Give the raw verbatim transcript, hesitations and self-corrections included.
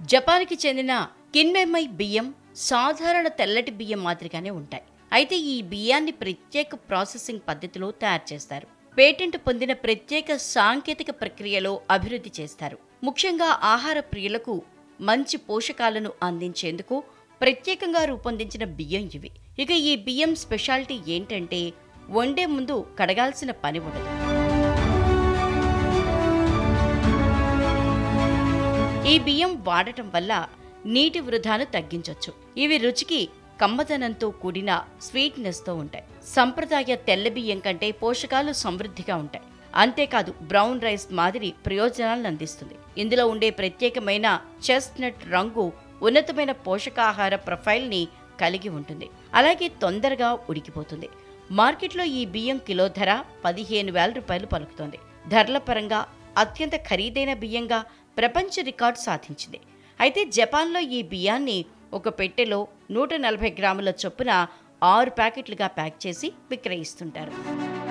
జపాన్‌కి చెందిన కిన్మెమై బియ్యం సాధారణ తెల్లటి బియ్యం మాదిరిగానే ఉంటాయి. అయితే ఈ బియ్యాన్ని ప్రత్యేక ప్రాసెసింగ్ పద్ధతిలో తయారు చేస్తారు. పేటెంట్ పొందిన ప్రత్యేక సాంకేతిక ప్రక్రియలో అభివృద్ధి చేస్తారు. ముఖ్యంగా ఆహార ప్రియులకు మంచి పోషకాలను అందించేందుకు ప్రత్యేకంగా రూపొందించిన బియ్యం ఇవి. ఇక ఈ బియ్యం స్పెషాలిటీ ఏంటంటే వండే ముందు కడగాల్సిన పని ఉండదు. ఈ బియ్యం వాడటం వల్ల నీటి వృధాను తగ్గించొచ్చు. ఇవి రుచికి కమ్మదనంతో కూడిన స్వీట్నెస్తో ఉంటాయి. సంప్రదాయ తెల్ల బియ్యం కంటే పోషకాలు సమృద్ధిగా ఉంటాయి. అంతేకాదు బ్రౌన్ రైస్ మాదిరి ప్రయోజనాలను అందిస్తుంది. ఇందులో ఉండే ప్రత్యేకమైన చెస్ట్నట్ రంగు ఉన్నతమైన పోషకాహార ప్రొఫైల్ని కలిగి ఉంటుంది. అలాగే తొందరగా ఉడికిపోతుంది. మార్కెట్లో ఈ బియ్యం కిలో ధర పదిహేను వేల రూపాయలు పలుకుతోంది. ధరల పరంగా అత్యంత ఖరీదైన బియ్యంగా ప్రపంచ రికార్డు సాధించింది. అయితే జపాన్లో ఈ బియ్యాన్ని ఒక పెట్టెలో నూట నలభై గ్రాముల చొప్పున ఆరు ప్యాకెట్లుగా ప్యాక్ చేసి విక్రయిస్తుంటారు.